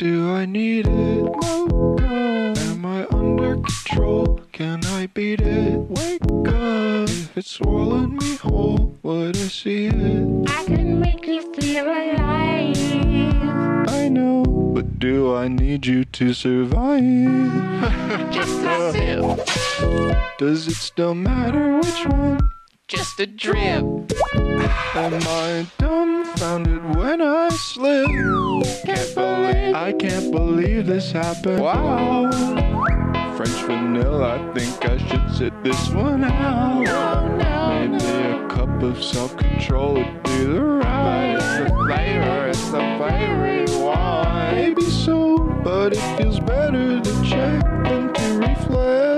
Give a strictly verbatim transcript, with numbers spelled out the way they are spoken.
do I need it? Am I under control? Can I beat it? Wake up. If it swallowed me whole, would I see it? I can make you feel alive. I know, but do I need you to survive? Just a sip, Does it still matter which one? just a drip. Am I dumbfounded when I slip? Can't believe I can't believe this happened. Wow. French vanilla, I think I should sit this one out. No, no, Maybe no. a cup of self-control would be the right. It's the flavor, it's the flavor you want. Maybe so, but it feels better to check than to reflect.